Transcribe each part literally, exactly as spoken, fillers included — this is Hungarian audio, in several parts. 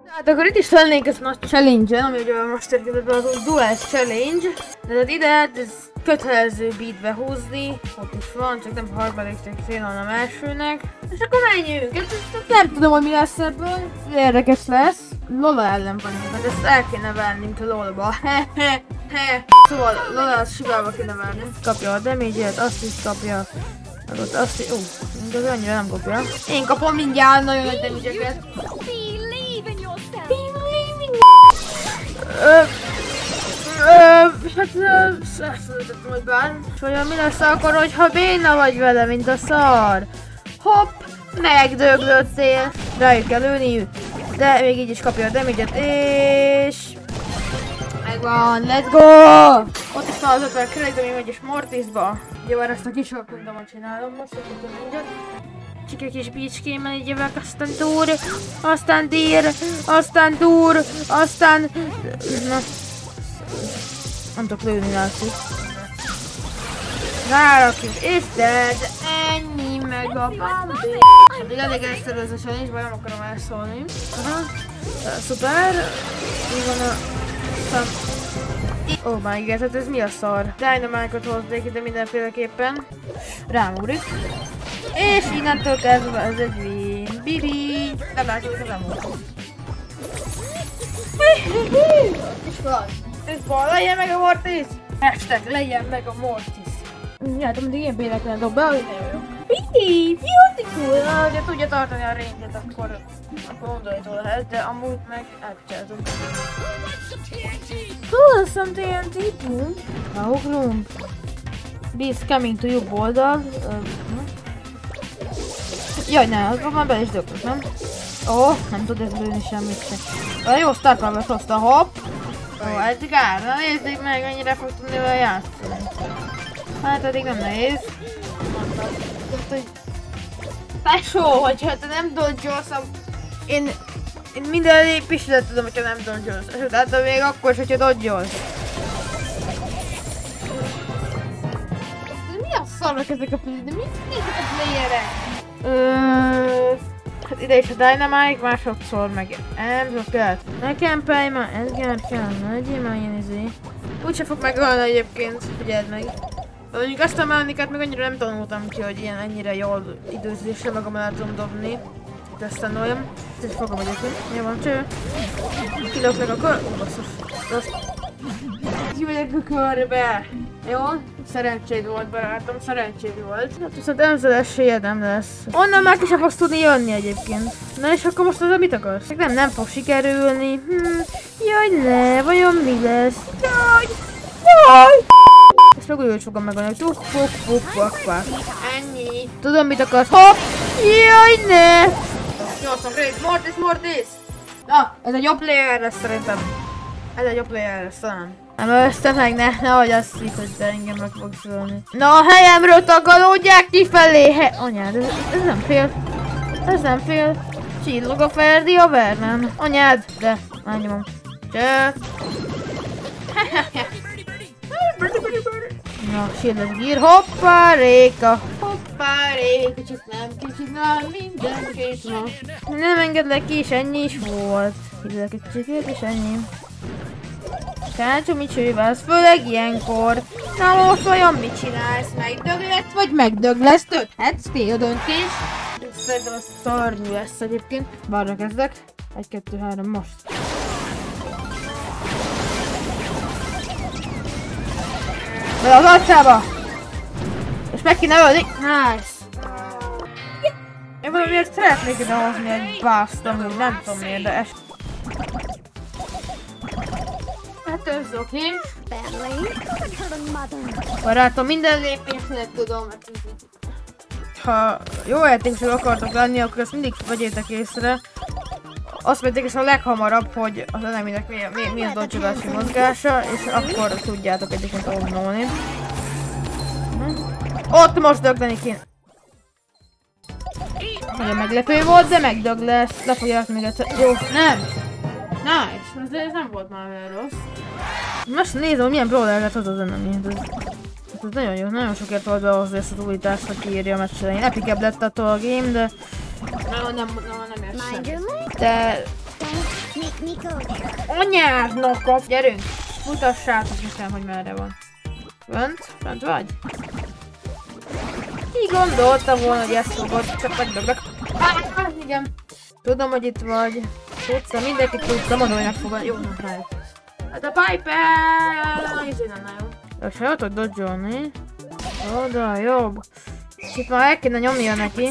Hát akkor itt is lennénk ez nagy challenge-en, ami ugye most érkezett be az Duel Challenge. De hát ide ez kötelező beatbe húzni, ott is van, csak nem harmadik cél, hanem elsőnek. És akkor menjünk, ezt, ezt nem tudom, hogy mi lesz ebből, érdekes lesz. Lola ellen vagyunk, hát ezt el kéne venni, mint a Lolba. Hehehe. Szóval Lola-t sigába kéne venni. Kapja a damage-et, azt is kapja. Meg ott azt is, ó, uh, de annyira nem kapja. Én kapom mindjárt nagyon nagy damage-eket. Ö, ö, hát elfelejtettem, hogy bár. Olyan mi lesz akkor, hogyha béna vagy vele, mint a szar. Hopp, megdöglöttél. Rájuk kell lőni, de még így is kapja a damage-et, és... megvan, let's go! Ott is van az ötven credit, de mi megy is Mortisba. Jó, ezt a kis alkundamot csinálom most, hogy tudom mindjárt. Csike kis bícskémmel így jövök, aztán dur, aztán dír, aztán dur, aztán... Na. Nem tudok lőni, látszik. Rárakjuk, és dead, ennyi meg a bambi. Hát így elég egyszerűzősen is, bár nem akarom elszólni. Aha. Szuper. Így van a... Aztán... Oh my god, hát ez mi a szar? Dynamite-ot hoznék ide mindenféleképpen. Rámúrik. És innentől kezdve ez egy win. Bibi! Nem látjuk, hogy nem volt. És van. És van, legyen meg a Mortis! Hashtag legyen meg a Mortis. Hát amíg ilyen bérekben dob be, hogy nagyon jó. Bibi! Beautiful! Ha tudja tartani a range-et, akkor... akkor undorító lehet, de amúgy meg elcsináltunk. Cool, some té en té, boom. Now room. Beast coming to jobb oldal. Jaj, ne, akkor már be is döglök, nem? Ó, oh, nem tud ez lőni semmit se. Jó, Star Power-t hozta, hopp! Ó, Edgar, na nézzük meg, mennyire fog tudni vele játszani. Hát eddig nem nehéz. Mondtam, hogy... Tesó, hogyha te nem dodge-olsz, én... Én minden lépésedet tudom, hogyha nem dodge-olsz. És utána még akkor is, hogyha dodge-olsz. De mi a szarnak ezek a playerek? De mi ezek a playerek? Ööööö... Hát ide is a Dynamite, másodszor meg Emzoket. Nekem Pejma, Edgar kell, ne legyél már ilyen izé. Úgyse fog megölni egyébként, figyeld meg. De mondjuk azt a mechanikát még annyira nem tanultam ki, hogy ilyen ennyire jól időzésre magam el tudom dobni. Teszteljam. Ezt is fogom egyébként. Jó van, cső. Kilöklek a kör... Ó, basszus. Rossz. Kimegyek a körbe. Jó? Szerencséd volt, barátom, szerencséd volt. Hát viszont ezzel esélyed nem lesz. Onnan már ki sem fogsz tudni jönni egyébként. Na és akkor most az mit akarsz? Nem, nem fog sikerülni. Hm. Jaj ne, vajon mi lesz? Jaj! Jaj! Ezt meg úgy fogom megolni, hogy tuk, puk, puk, puk, puk. Ennyi. Tudom mit akarsz? Hopp! Jaj ne! Gyorsan, Grace, Mortis, Mortis! Na, ez egy jobb player lesz szerintem. Ez egy jobb player lesz talán. Nem össze meg, ne, nehogy azt hisz, hogy te engem meg fogsz szólni. Na a helyemről tagadódják kifelé! He anyád, ez, ez nem fél. Ez nem fél. Csillog a Ferdi a Vernon. Anyád, de elnyomom. Cső. Na, shielded gír, hoppá, réka. Hoppá, réka, kicsit nem, kicsit nem, mindenképp ma. Nem engedlek ki, és ennyi is volt. Hívlek egy kicsit, és ennyi. Kácsú, mit csővelsz, főleg ilyenkor. Na most vajon mit csinálsz? Megdöglesz, vagy megdöglesz? Dönthetsz, fél döntés. Szerintem az szörnyű lesz egyébként. Balra kezdek. Egy, kettő, három, most. Be az arcába! És meg kéne ölni! Nice! Én valamiért szeretnék idehozni egy bászt, ami nem tudom miért, de es... Hát ez oké. Barátom, minden lépésnek tudom. Ha jó játékosok akartok lenni, akkor ezt mindig vegyétek észre. Azt vegyék észre a leghamarabb, hogy az eneminek mi, mi, mi a dodge-olási mozgása, és akkor tudjátok egyébként omnolni. Ott most dögleni kéne. Nagyon meglepő volt, de megdög lesz. Le fogja rakni még egyszer. Jó, nem! Nice! Ez nem volt már olyan rossz. Most nézem, milyen brawlereket hoz az enemi. Ez, ez nagyon jó, nagyon sokért volt behozni ezt az újítást, hogy kiírja a meccs elején. Epicebb lett attól a game, de... Nem, nem, nem, nem ért sem. De... Anyádnak kap, gyerünk! Mutassátok nekem, hogy merre van. Fönt? Fönt vagy? Így gondoltam volna, hogy ezt fogod, csak megdöglök. Ah, igen. Tudom, hogy itt vagy. Tudszám, mindenki tudtam, hogy megfogad. Jó, nem rájött. Hát a Piper! Izé nem nagyon. De se jöttök dodge-olni. Oda, jobb. És itt már el kéne nyomnia neki.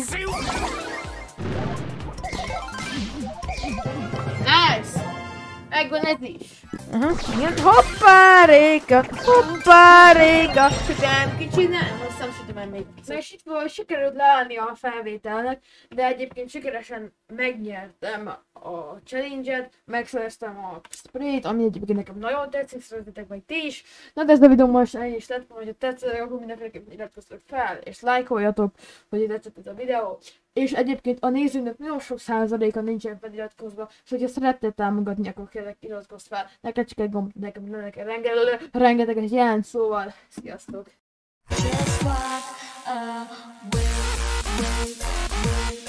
Nice! Megvan ez is. Uh-huh. Igen. Hoppá, Réka! Hoppá, Réka! Sütem, kicsi, nem, azt nem sütem még. Szóval és itt volt, sikerült leállni a felvételnek, de egyébként sikeresen megnyertem a challenge-et, megszereztem a sprayt, ami egyébként nekem nagyon tetszik, szeretitek meg ti is. Na de ez a videó most ennyi is lett, hogyha tetszett, akkor mindenféleképpen iratkozzatok fel, és lájkoljatok, hogy tetszett ez a videó. És egyébként a nézőnek nagyon sok százaléka nincsen feliratkozva, és hogyha szeretnél támogatni, akkor kérlek iratkozz fel. Neked csak egy gomb, nekem nekem rengeteg, rengeteget jelent, szóval sziasztok! Just walk away, wait, wait.